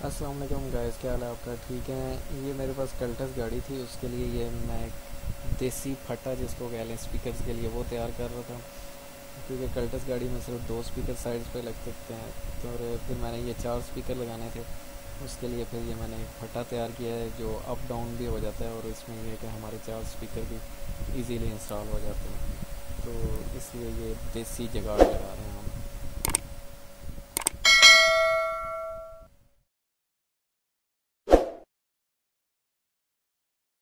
अस्सलाम वालेकुम गाइस, क्या हाल है आपका? ठीक है। ये मेरे पास कल्टस गाड़ी थी, उसके लिए ये मैं देसी फटा जिसको कह लें स्पीकर्स के लिए वो तैयार कर रहा था, क्योंकि कल्टस गाड़ी में सिर्फ दो स्पीकर साइड्स पे लग सकते हैं। तो और फिर मैंने ये चार स्पीकर लगाने थे, उसके लिए फिर ये मैंने एक फटा तैयार किया है जो अप डाउन भी हो जाता है, और इसमें यह है कि हमारे चार स्पीकर भी इजीली इंस्टॉल हो जाते हैं। तो इसलिए ये देसी जुगाड़ लगा रहे हैं।